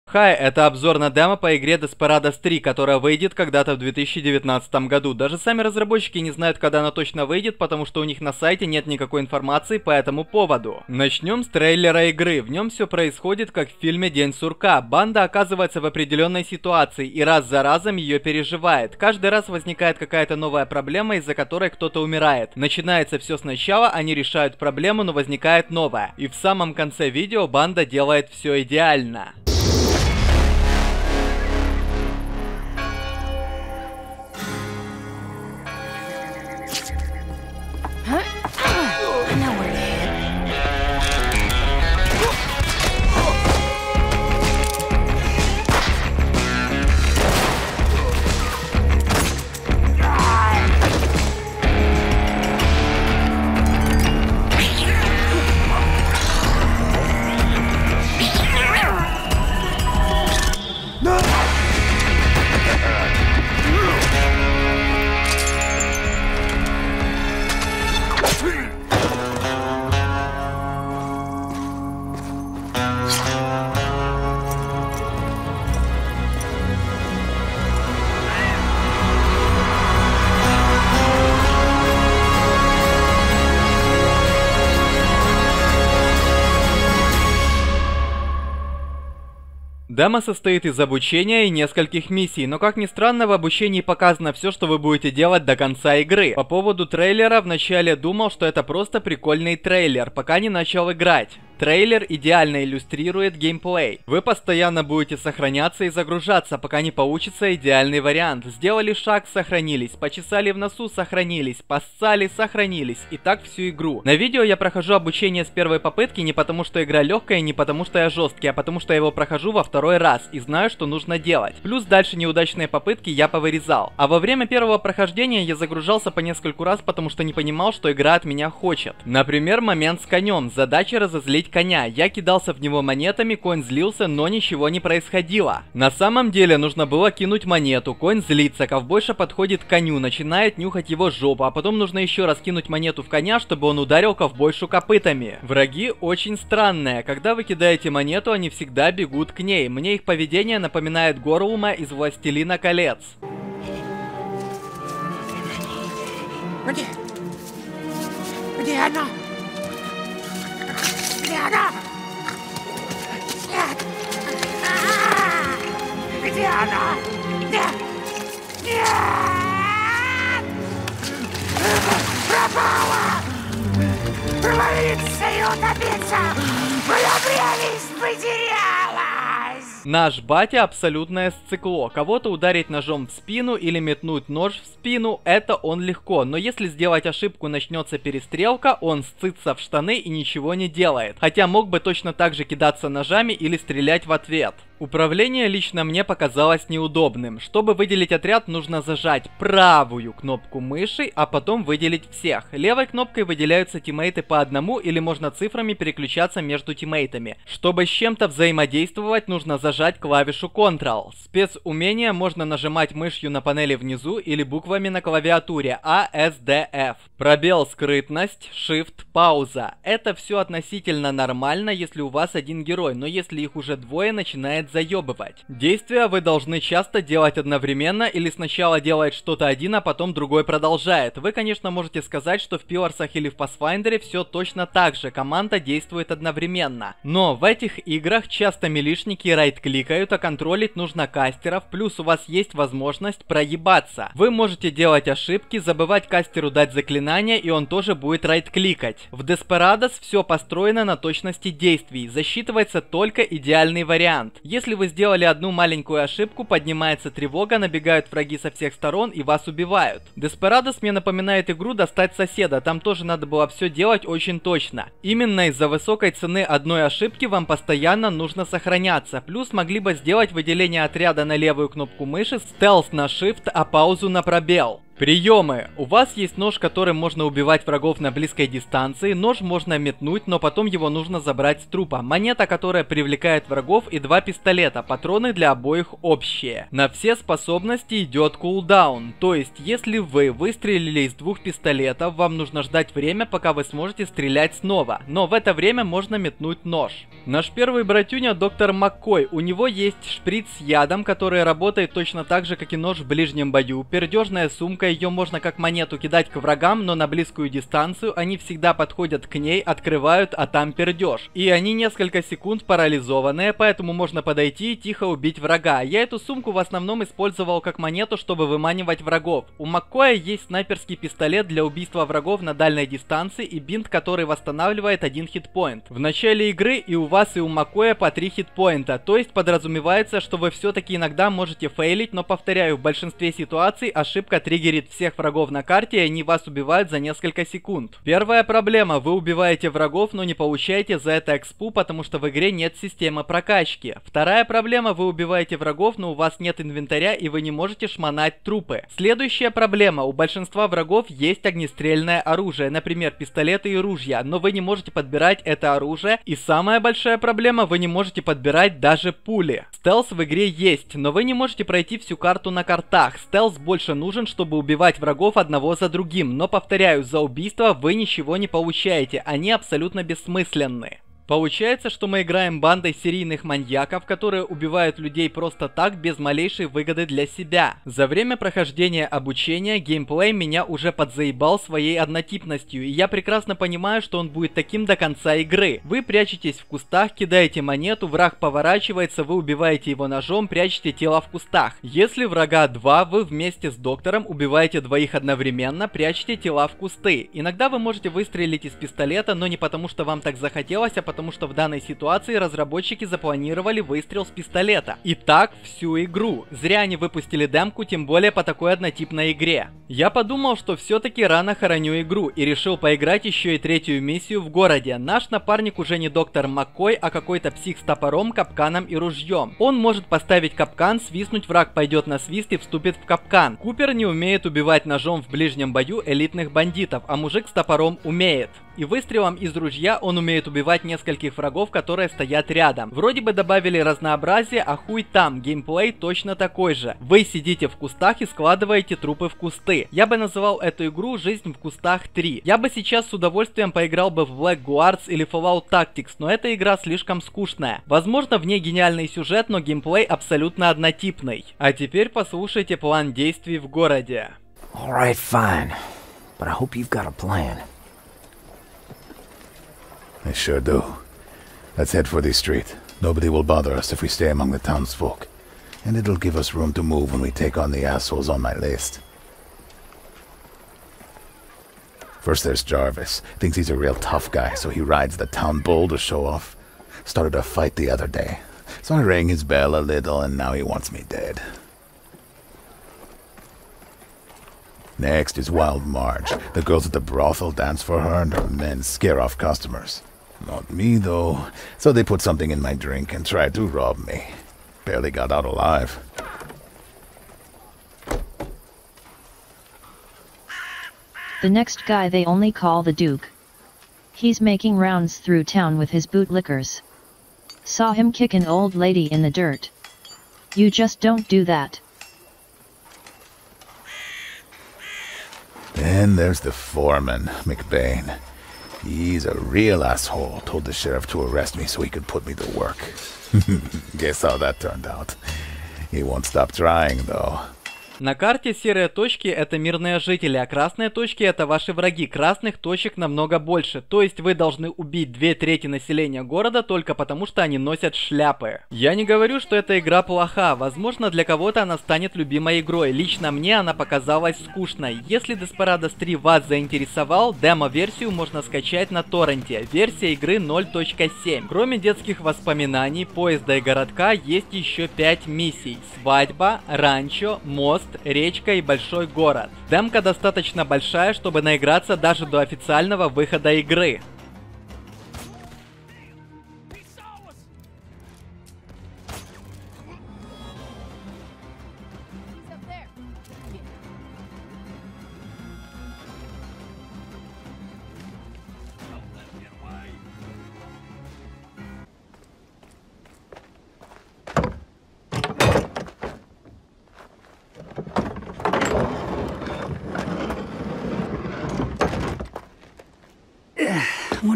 Хай, это обзор на демо по игре Desperados 3, которая выйдет когда-то в 2019 году. Даже сами разработчики не знают, когда она точно выйдет, потому что у них на сайте нет никакой информации по этому поводу. Начнем с трейлера игры. В нем все происходит как в фильме «День сурка». Банда оказывается в определенной ситуации и раз за разом ее переживает. Каждый раз возникает какая-то новая проблема, из-за которой кто-то умирает. Начинается все сначала, они решают проблему, но возникает новая. И в самом конце видео банда делает все идеально. Демо состоит из обучения и нескольких миссий, но как ни странно, в обучении показано все, что вы будете делать до конца игры. По поводу трейлера, вначале думал, что это просто прикольный трейлер, пока не начал играть. Трейлер идеально иллюстрирует геймплей. Вы постоянно будете сохраняться и загружаться, пока не получится идеальный вариант. Сделали шаг, сохранились, почесали в носу, сохранились, поссали, сохранились. И так всю игру. На видео я прохожу обучение с первой попытки не потому, что игра легкая, не потому, что я жесткий, а потому, что я его прохожу во второй раз и знаю, что нужно делать. Плюс дальше неудачные попытки я повырезал. А во время первого прохождения я загружался по нескольку раз, потому что не понимал, что игра от меня хочет. Например, момент с конем. Задача разозлить коня. Я кидался в него монетами, конь злился, но ничего не происходило. На самом деле нужно было кинуть монету, конь злится, ковбойша подходит к коню, начинает нюхать его жопу, а потом нужно еще раз кинуть монету в коня, чтобы он ударил ковбойшу копытами. Враги очень странные. Когда вы кидаете монету, они всегда бегут к ней. Мне их поведение напоминает Горлума из «Властелина колец». Где она? Где она? Нет! Где она? Нет! Нет! Пропала! Провалиться и утопиться! Моя прелесть потерялась! Наш батя абсолютное сцикло. Кого-то ударить ножом в спину или метнуть нож в спину, это он легко. Но если сделать ошибку, начнется перестрелка, он сцится в штаны и ничего не делает. Хотя мог бы точно так же кидаться ножами или стрелять в ответ. Управление лично мне показалось неудобным. Чтобы выделить отряд, нужно зажать правую кнопку мыши, а потом выделить всех. Левой кнопкой выделяются тиммейты по одному или можно цифрами переключаться между тиммейтами. Чтобы с чем-то взаимодействовать, нужно зажать клавишу Ctrl. Спецумения можно нажимать мышью на панели внизу или буквами на клавиатуре A, S, D, F. Пробел скрытность, Shift, пауза. Это все относительно нормально, если у вас один герой, но если их уже двое, начинает заебывать. Действия вы должны часто делать одновременно или сначала делает что-то один, а потом другой продолжает. Вы, конечно, можете сказать, что в Пиларсах или в Pathfinder все точно так же, команда действует одновременно. Но в этих играх часто милишники райт-кликают, а контролить нужно кастеров, плюс у вас есть возможность проебаться. Вы можете делать ошибки, забывать кастеру дать заклинание, и он тоже будет райт-кликать. В Desperados все построено на точности действий, засчитывается только идеальный вариант. Если вы сделали одну маленькую ошибку, поднимается тревога, набегают враги со всех сторон и вас убивают. Desperados мне напоминает игру «Достать соседа», там тоже надо было все делать очень точно. Именно из-за высокой цены одной ошибки вам постоянно нужно сохраняться, плюс могли бы сделать выделение отряда на левую кнопку мыши, стелс на Shift, а паузу на пробел. Приемы. У вас есть нож, которым можно убивать врагов на близкой дистанции. Нож можно метнуть, но потом его нужно забрать с трупа. Монета, которая привлекает врагов, и 2 пистолета. Патроны для обоих общие. На все способности идет кулдаун. То есть, если вы выстрелили из 2 пистолетов, вам нужно ждать время, пока вы сможете стрелять снова. Но в это время можно метнуть нож. Наш первый братюня доктор Маккой. У него есть шприц с ядом, который работает точно так же, как и нож в ближнем бою. Пердежная сумка. Ее можно как монету кидать к врагам, но на близкую дистанцию они всегда подходят к ней, открывают, а там пердеж. И они несколько секунд парализованные, поэтому можно подойти и тихо убить врага. Я эту сумку в основном использовал как монету, чтобы выманивать врагов. У Маккоя есть снайперский пистолет для убийства врагов на дальней дистанции и бинт, который восстанавливает 1 хитпоинт. В начале игры и у вас, и у Маккоя по 3 хитпоинта, то есть подразумевается, что вы все-таки иногда можете фейлить, но повторяю, в большинстве ситуаций ошибка триггерит всех врагов на карте, и они вас убивают за несколько секунд. Первая проблема: вы убиваете врагов, но не получаете за это экспу, потому что в игре нет системы прокачки. Вторая проблема: вы убиваете врагов, но у вас нет инвентаря, и вы не можете шмонать трупы. Следующая проблема: у большинства врагов есть огнестрельное оружие, например, пистолеты и ружья, но вы не можете подбирать это оружие. И самая большая проблема: вы не можете подбирать даже пули. Стелс в игре есть, но вы не можете пройти всю карту на картах. Стелс больше нужен, чтобы убивать врагов одного за другим, но повторяю, за убийство вы ничего не получаете, они абсолютно бессмысленны. Получается, что мы играем бандой серийных маньяков, которые убивают людей просто так, без малейшей выгоды для себя. За время прохождения обучения геймплей меня уже подзаебал своей однотипностью, и я прекрасно понимаю, что он будет таким до конца игры. Вы прячетесь в кустах, кидаете монету, враг поворачивается, вы убиваете его ножом, прячете тело в кустах. Если врага 2, вы вместе с доктором убиваете двоих одновременно, прячете тела в кусты. Иногда вы можете выстрелить из пистолета, но не потому, что вам так захотелось, а потому что в данной ситуации разработчики запланировали выстрел с пистолета. И так всю игру. Зря они выпустили демку, тем более по такой однотипной игре. Я подумал, что все-таки рано хороню игру, и решил поиграть еще и 3-ю миссию в городе. Наш напарник уже не доктор Маккой, а какой-то псих с топором, капканом и ружьем. Он может поставить капкан, свистнуть, враг пойдет на свист и вступит в капкан. Купер не умеет убивать ножом в ближнем бою элитных бандитов, а мужик с топором умеет. И выстрелом из ружья он умеет убивать нескольких врагов, которые стоят рядом. Вроде бы добавили разнообразие, а хуй там, геймплей точно такой же. Вы сидите в кустах и складываете трупы в кусты. Я бы называл эту игру «Жизнь в кустах 3». Я бы сейчас с удовольствием поиграл бы в Black Guards или Fallout Tactics, но эта игра слишком скучная. Возможно, в ней гениальный сюжет, но геймплей абсолютно однотипный. А теперь послушайте план действий в городе. Alright, fine. But I hope you've got a plan. I sure do. Let's head for the street. Nobody will bother us if we stay among the townsfolk. And it'll give us room to move when we take on the assholes on my list. First there's Jarvis. Thinks he's a real tough guy, so he rides the town bull to show off. Started a fight the other day. So I rang his bell a little, and now he wants me dead. Next is Wild Marge. The girls at the brothel dance for her, and her men scare off customers. Not me, though. So they put something in my drink and tried to rob me. Barely got out alive. The next guy they only call the Duke. He's making rounds through town with his bootlickers. Saw him kick an old lady in the dirt. You just don't do that. Then there's the foreman, McBain. He's a real asshole. Told the sheriff to arrest me so he could put me to work. Guess how that turned out. He won't stop trying, though. На карте серые точки — это мирные жители, а красные точки — это ваши враги. Красных точек намного больше, то есть вы должны убить 2/3 населения города только потому, что они носят шляпы. Я не говорю, что эта игра плоха, возможно, для кого-то она станет любимой игрой. Лично мне она показалась скучной. Если Desperados 3 вас заинтересовал, демо-версию можно скачать на торренте. Версия игры 0.7. Кроме детских воспоминаний, поезда и городка, есть еще 5 миссий: свадьба, ранчо, мост, речка и большой город. Демка достаточно большая, чтобы наиграться даже до официального выхода игры.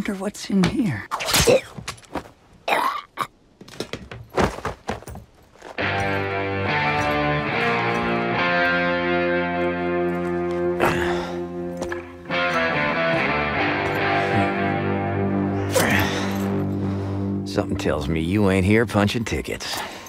wonder what's in here. Something tells me you ain't here punching tickets.